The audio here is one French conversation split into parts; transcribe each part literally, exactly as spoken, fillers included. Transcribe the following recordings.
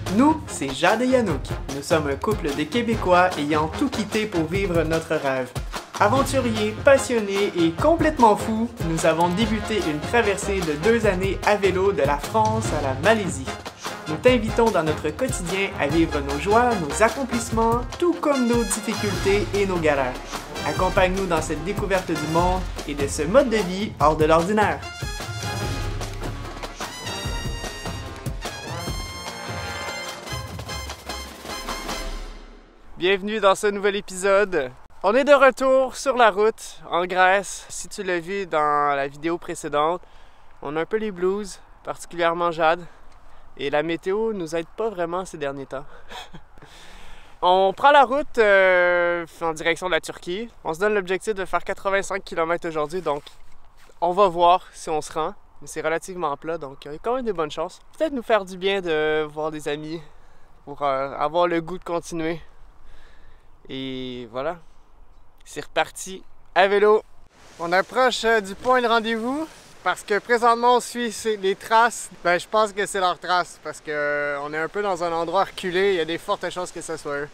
Nous, c'est Jade et Yanouk. Nous sommes un couple de Québécois ayant tout quitté pour vivre notre rêve. Aventuriers, passionnés et complètement fous, nous avons débuté une traversée de deux années à vélo de la France à la Malaisie. Nous t'invitons dans notre quotidien à vivre nos joies, nos accomplissements, tout comme nos difficultés et nos galères. Accompagne-nous dans cette découverte du monde et de ce mode de vie hors de l'ordinaire. Bienvenue dans ce nouvel épisode. On est de retour sur la route en Grèce. Si tu l'as vu dans la vidéo précédente, on a un peu les blues, particulièrement Jade. Et la météo nous aide pas vraiment ces derniers temps. On prend la route euh, en direction de la Turquie. On se donne l'objectif de faire quatre-vingt-cinq kilomètres aujourd'hui, donc on va voir si on se rend. Mais c'est relativement plat, donc il y a quand même de bonnes chances. Peut-être nous faire du bien de voir des amis pour euh, avoir le goût de continuer. Et voilà, c'est reparti à vélo. On approche euh, du point de rendez-vous parce que présentement on suit les traces. Ben je pense que c'est leurs traces parce que euh, on est un peu dans un endroit reculé. Il y a des fortes chances que ce soit eux.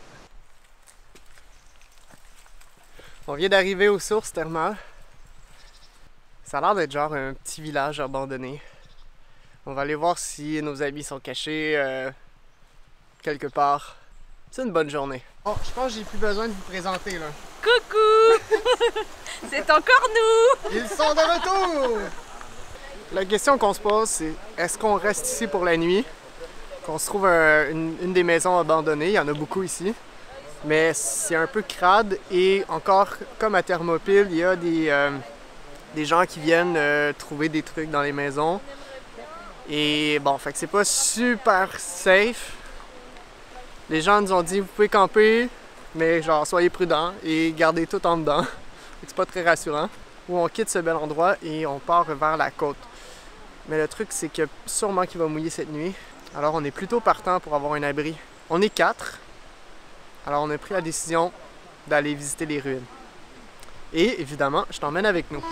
On vient d'arriver aux sources thermales. Ça a l'air d'être genre un petit village abandonné. On va aller voir si nos amis sont cachés euh, quelque part. C'est une bonne journée. Oh, je pense que j'ai plus besoin de vous présenter là. Coucou! C'est encore nous! Ils sont de retour! La question qu'on se pose, c'est est-ce qu'on reste ici pour la nuit? Qu'on se trouve un, une, une des maisons abandonnées, il y en a beaucoup ici. Mais c'est un peu crade et encore comme à Thermopyle, il y a des, euh, des gens qui viennent euh, trouver des trucs dans les maisons. Et bon, fait que c'est pas super safe. Les gens nous ont dit vous pouvez camper, mais genre soyez prudents et gardez tout en dedans. C'est pas très rassurant. Où on quitte ce bel endroit et on part vers la côte. Mais le truc c'est que sûrement qu'il va mouiller cette nuit. Alors on est plutôt partant pour avoir un abri. On est quatre. Alors on a pris la décision d'aller visiter les ruines. Et évidemment, je t'emmène avec nous.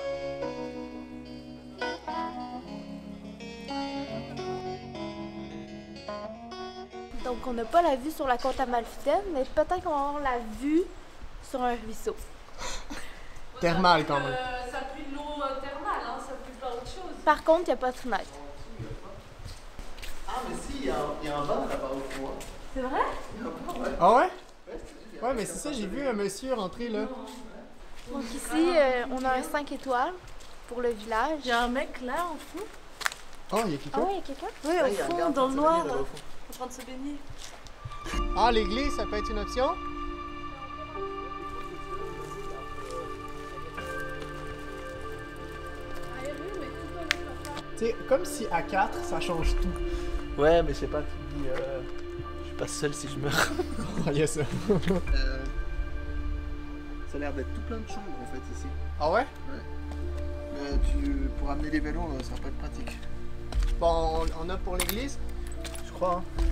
Donc on n'a pas la vue sur la côte amalfitaine, mais peut-être qu'on va avoir la vue sur un ruisseau. Thermal quand même. Euh, ça pue de l'eau thermale, hein, ça pue pas autre chose. Par contre, il n'y a pas de fenêtre. Ah mais si, il y a, il y a un bar là-bas au fond. C'est vrai? Ah ouais? Ouais mais c'est ça, j'ai vu un monsieur rentrer là. Donc ici, euh, on a un cinq étoiles pour le village. Il y a un mec là en fond. Oh, il y a quelqu'un? Ah ouais, il y a quelqu'un? Oui, Ah, au il y a un fond, gars en dans train le de se noir, baigner, là, au en fond. train de se baigner. Ah, l'église, ça peut être une option? C'est comme si à quatre, ça change tout. Ouais, mais je sais pas, tu dis, euh, je suis pas seul si je meurs. Il y a ça. Euh, ça a l'air d'être tout plein de chambres en fait ici. Ah ouais? Euh, tu, pour amener les vélos, euh, ça va pas être pratique. Bon, on, on a pour l'église? Je crois. Hein.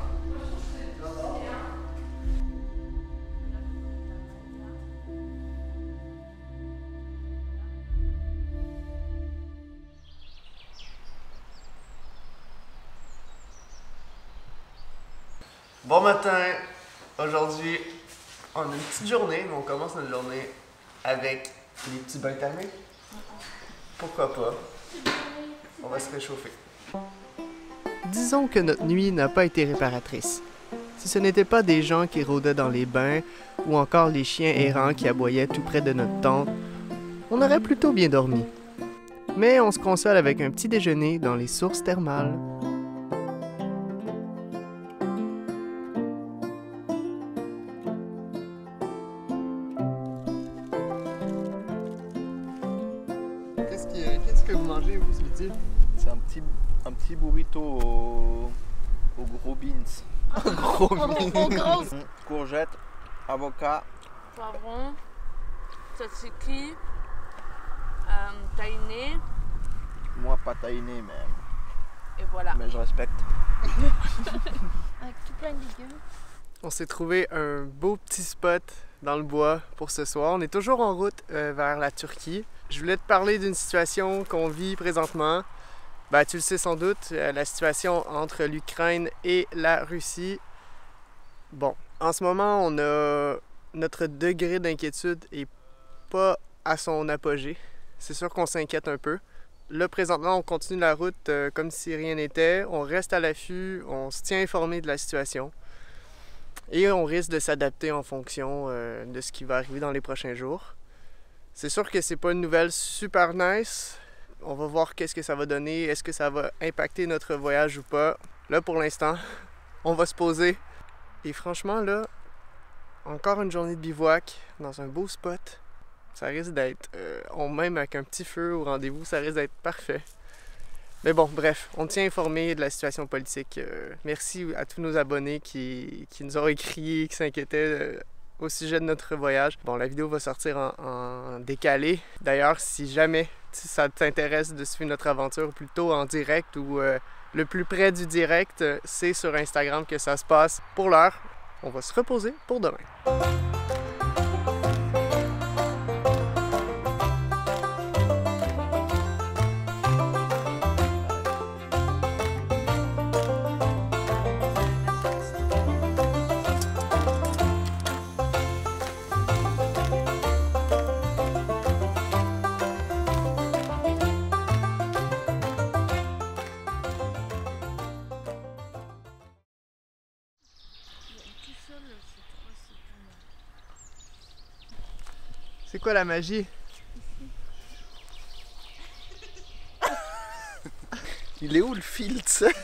Bon matin! Aujourd'hui, on a une petite journée, mais on commence notre journée avec les petits bains thermiques. Pourquoi pas? On va se réchauffer. Disons que notre nuit n'a pas été réparatrice. Si ce n'était pas des gens qui rôdaient dans les bains ou encore les chiens errants qui aboyaient tout près de notre tente, on aurait plutôt bien dormi. Mais on se console avec un petit déjeuner dans les sources thermales. Qu'est-ce qui, qu'est-ce que vous mangez, vous, ce midi? C'est un petit, un petit burrito au, au gros beans. Gros Trop grosse! Courgettes, avocat. Poivron, tzatziki, euh, tahini, Moi pas tahiné, mais, et voilà. mais je respecte. Avec tout plein de légumes. On s'est trouvé un beau petit spot dans le bois pour ce soir. On est toujours en route euh, vers la Turquie. Je voulais te parler d'une situation qu'on vit présentement. Ben, tu le sais sans doute, la situation entre l'Ukraine et la Russie. Bon, en ce moment, on a notre degré d'inquiétude est pas à son apogée. C'est sûr qu'on s'inquiète un peu. Là, présentement, on continue la route euh, comme si rien n'était. On reste à l'affût, on se tient informé de la situation. Et on risque de s'adapter en fonction euh, de ce qui va arriver dans les prochains jours. C'est sûr que c'est pas une nouvelle super nice. On va voir qu'est-ce que ça va donner. Est-ce que ça va impacter notre voyage ou pas. Là, pour l'instant, on va se poser. Et franchement, là, encore une journée de bivouac dans un beau spot. Ça risque d'être, euh, on même avec un petit feu au rendez-vous, ça risque d'être parfait. Mais bon, bref, on tient informé de la situation politique. Euh, merci à tous nos abonnés qui, qui nous ont écrit, qui s'inquiétaient euh, au sujet de notre voyage. Bon, la vidéo va sortir en, en décalé. D'ailleurs, si jamais si ça t'intéresse de suivre notre aventure plutôt en direct ou euh, le plus près du direct, c'est sur Instagram que ça se passe. Pour l'heure, on va se reposer pour demain. C'est quoi la magie? Il est où le fil, tu sais?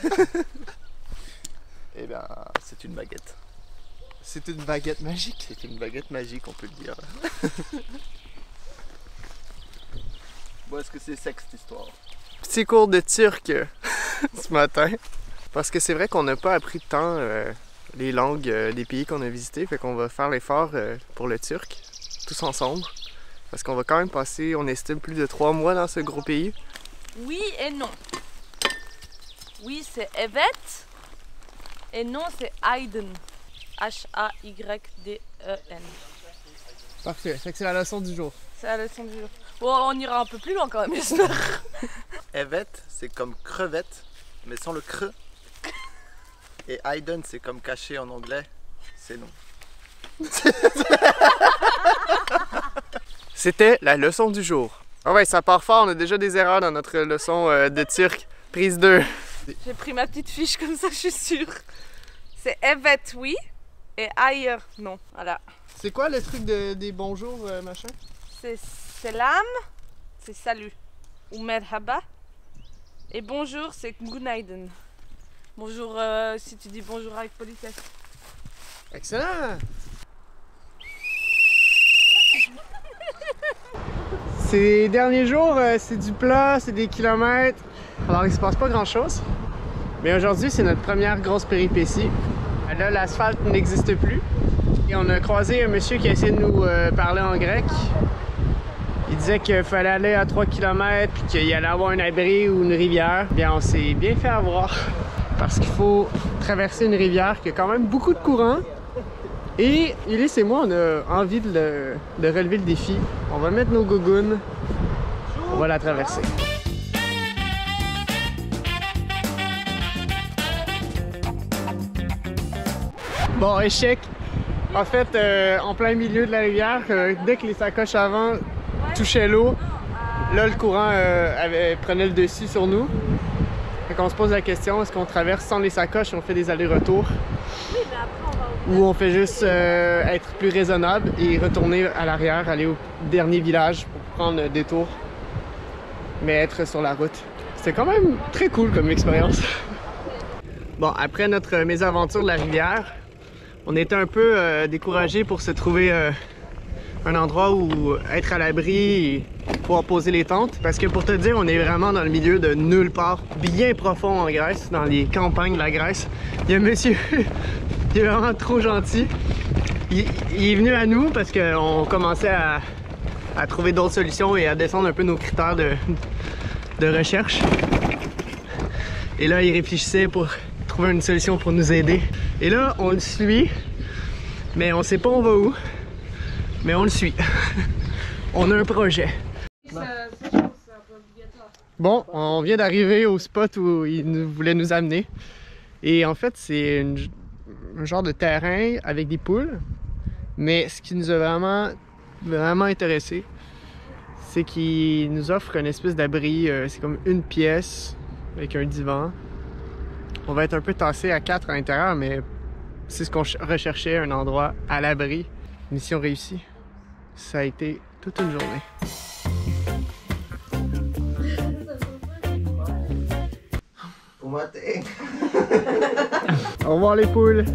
Eh bien, c'est une baguette. C'est une baguette magique. C'est une baguette magique, on peut le dire. Bon, est-ce que c'est sec cette histoire? Petit cours de turc ce matin. Parce que c'est vrai qu'on n'a pas appris tant euh, les langues euh, des pays qu'on a visités. Fait qu'on va faire l'effort euh, pour le turc, tous ensemble. Parce qu'on va quand même passer, on estime, plus de trois mois dans ce gros pays. Oui et non. Oui, c'est Evet. Et non, c'est Aydın. H A Y D E N. Parfait, fait que c'est la leçon du jour. C'est la leçon du jour. Bon, on ira un peu plus loin quand même, j'espère. Evet, c'est comme crevette, mais sans le cre. Et Aydın, c'est comme caché en anglais, c'est non. C'était la leçon du jour. Ah ouais, ça part fort, on a déjà des erreurs dans notre leçon euh, de turc. Prise deux. J'ai pris ma petite fiche comme ça, je suis sûre. C'est Evet, oui, et Hayır, non. Voilà. C'est quoi le truc de, des bonjours, euh, machin? C'est selam, c'est salut. Ou merhaba. Et bonjour, c'est günaydın. Bonjour, euh, si tu dis bonjour avec politesse. Excellent! Ces derniers jours, euh, c'est du plat, c'est des kilomètres. Alors, il se passe pas grand-chose. Mais aujourd'hui, c'est notre première grosse péripétie. Là, l'asphalte n'existe plus. Et on a croisé un monsieur qui a essayé de nous euh, parler en grec. Il disait qu'il fallait aller à trois kilomètres puis qu'il allait avoir un abri ou une rivière. Bien, on s'est bien fait avoir. Parce qu'il faut traverser une rivière qui a quand même beaucoup de courant. Et Ulysse et moi, on a envie de, le, de relever le défi. On va mettre nos gougounes. On va la traverser. Bon, échec. En fait, euh, en plein milieu de la rivière, euh, dès que les sacoches avant touchaient l'eau, là, le courant euh, avait, prenait le dessus sur nous. Fait qu'on se pose la question, est-ce qu'on traverse sans les sacoches et on fait des allers-retours? Oui, mais après, on va au... Ou on fait juste euh, être plus raisonnable et retourner à l'arrière, aller au dernier village pour prendre un détour, mais être sur la route. C'était quand même très cool comme expérience. Bon, après notre mésaventure de la rivière, on était un peu euh, découragés pour se trouver euh, un endroit où être à l'abri et pouvoir poser les tentes. Parce que pour te dire, on est vraiment dans le milieu de nulle part, bien profond en Grèce, dans les campagnes de la Grèce. Il y a un monsieur qui est vraiment trop gentil. Il, il est venu à nous parce qu'on commençait à, à trouver d'autres solutions et à descendre un peu nos critères de, de recherche. Et là, il réfléchissait pour trouver une solution pour nous aider. Et là, on le suit, mais on sait pas on va où, mais on le suit. On a un projet. Ça, ça, je pense que c'est un peu obligatoire. Bon, on vient d'arriver au spot où il nous, voulait nous amener. Et en fait, c'est une, un genre de terrain avec des poules. Mais ce qui nous a vraiment, vraiment intéressé, c'est qu'il nous offre une espèce d'abri. Euh, c'est comme une pièce avec un divan. On va être un peu tassé à quatre à l'intérieur, mais c'est ce qu'on recherchait, un endroit à l'abri. Mission réussie. Ça a été toute une journée. Bon matin. Au revoir les poules.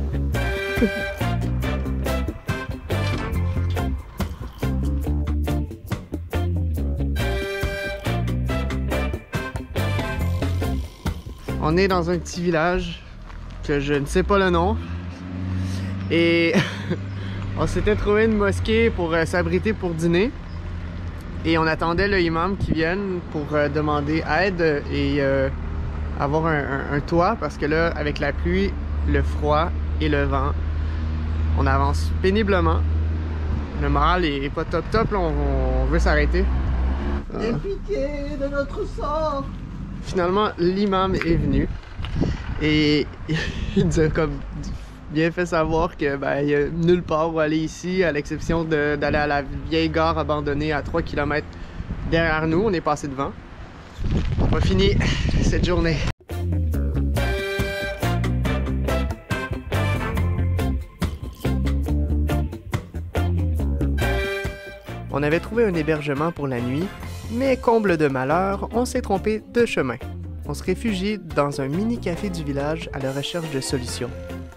On est dans un petit village que je ne sais pas le nom. Et on s'était trouvé une mosquée pour euh, s'abriter pour dîner. Et on attendait le imam qui vienne pour euh, demander aide et euh, avoir un, un, un toit. Parce que là, avec la pluie, le froid et le vent, on avance péniblement. Le moral est pas top top, là, on, on veut s'arrêter. Aie pitié de notre sort. Finalement, l'imam est venu et il nous a comme bien fait savoir que ben, il n'y a nulle part où aller ici, à l'exception d'aller à la vieille gare abandonnée à trois kilomètres derrière nous. On est passé devant. On a fini cette journée. On avait trouvé un hébergement pour la nuit, mais comble de malheur, on s'est trompé de chemin. On se réfugie dans un mini-café du village à la recherche de solutions.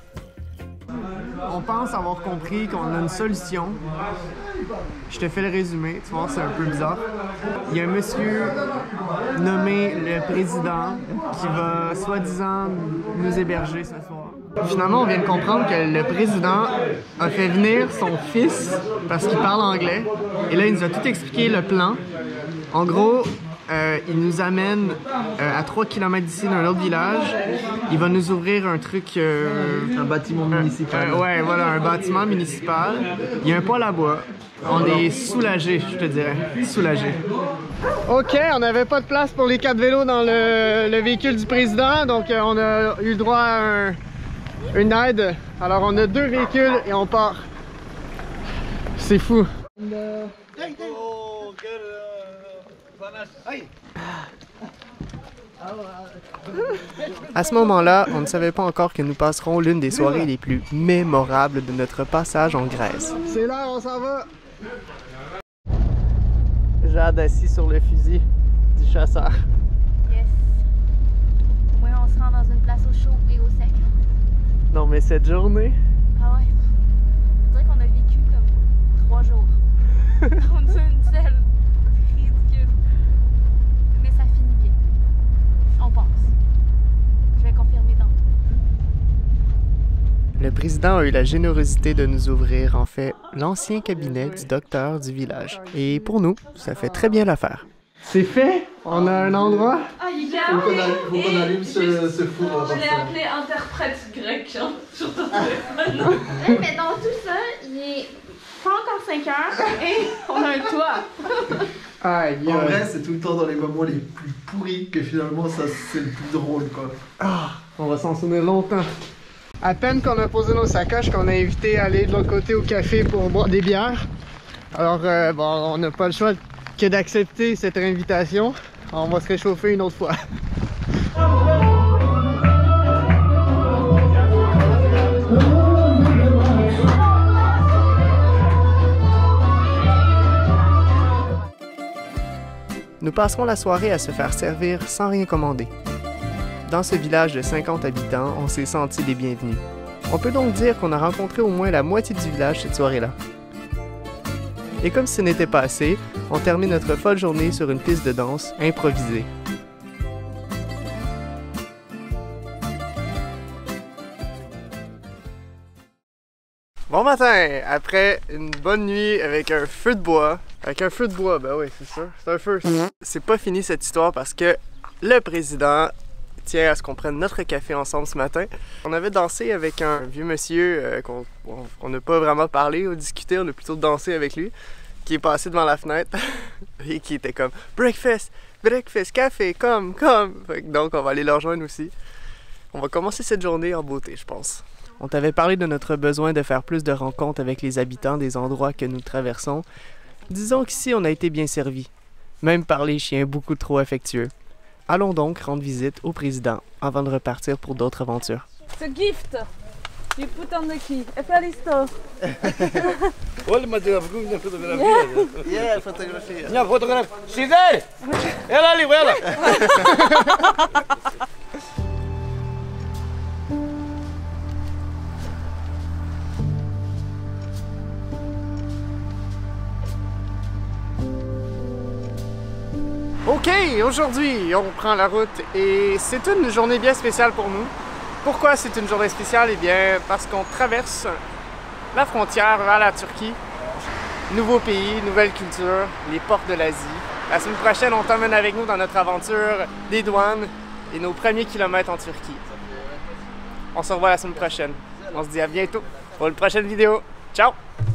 On pense avoir compris qu'on a une solution. Je te fais le résumé, tu vois, c'est un peu bizarre. Il y a un monsieur nommé le président qui va soi-disant nous héberger ce soir. Finalement, on vient de comprendre que le président a fait venir son fils parce qu'il parle anglais. Et là, il nous a tout expliqué le plan. En gros, euh, il nous amène euh, à trois kilomètres d'ici dans un autre village. Il va nous ouvrir un truc... Euh, un bâtiment municipal. Euh, ouais, voilà, un bâtiment municipal. Il y a un poêle à bois. On est soulagés, je te dirais. Soulagés. OK, on n'avait pas de place pour les quatre vélos dans le, le véhicule du président. Donc, euh, on a eu le droit à un, une aide. Alors, on a deux véhicules et on part. C'est fou. À ce moment-là, on ne savait pas encore que nous passerons l'une des soirées les plus mémorables de notre passage en Grèce. C'est là, on s'en va! Jade assis sur le fusil du chasseur. Yes. Au moins, on se rend dans une place au chaud et au sec. Non, mais cette journée... Ah ouais. On dirait qu'on a vécu comme trois jours. On a une selle ridicule. Mais ça finit bien. On pense. Je vais confirmer tantôt. Le président a eu la générosité de nous ouvrir, en fait, l'ancien cabinet du docteur du village. Et pour nous, ça fait très bien l'affaire. C'est fait! On a un endroit? Ah, il Faut qu'on allume, faut qu'on allume ce, ce four. Je l'ai appelé interprète grec hein, sur ton téléphone. Oui, mais dans tout ça, il est pas encore cinq heures et on a un toit. Aïe! En vrai, c'est tout le temps dans les moments les plus pourris que finalement ça c'est le plus drôle quoi. Ah, on va s'en souvenir longtemps. À peine qu'on a posé nos sacoches, qu'on a invité à aller de l'autre côté au café pour boire des bières. Alors, euh, bon, on n'a pas le choix que d'accepter cette invitation. On va se réchauffer une autre fois. Nous passerons la soirée à se faire servir sans rien commander. Dans ce village de cinquante habitants, on s'est senti les bienvenus. On peut donc dire qu'on a rencontré au moins la moitié du village cette soirée-là. Et comme si ce n'était pas assez, on termine notre folle journée sur une piste de danse improvisée. Bon matin! Après une bonne nuit avec un feu de bois. Avec un feu de bois, ben oui, c'est sûr. C'est un feu. C'est pas fini cette histoire parce que le président tient à ce qu'on prenne notre café ensemble ce matin. On avait dansé avec un vieux monsieur euh, qu'on n'a pas vraiment parlé ou discuté, on a plutôt dansé avec lui, qui est passé devant la fenêtre et qui était comme « Breakfast! breakfast, café, comme, comme. Fait que donc, on va aller leur rejoindre aussi. On va commencer cette journée en beauté, je pense. On t'avait parlé de notre besoin de faire plus de rencontres avec les habitants des endroits que nous traversons. Disons qu'ici, on a été bien servis, même par les chiens beaucoup trop affectueux. Allons donc rendre visite au président avant de repartir pour d'autres aventures. Ce gift, you put on the key. Efaristo. Olha, Matheus, vamos fazer fotografia. Yeah, fotografia. Minha fotografia. Cidade! Ela ali, ela! OK, aujourd'hui, on prend la route et c'est une journée bien spéciale pour nous. Pourquoi c'est une journée spéciale? Eh bien, parce qu'on traverse la frontière vers la Turquie. Nouveau pays, nouvelle culture, les portes de l'Asie. La semaine prochaine, on t'emmène avec nous dans notre aventure des douanes et nos premiers kilomètres en Turquie. On se revoit la semaine prochaine. On se dit à bientôt pour une prochaine vidéo. Ciao!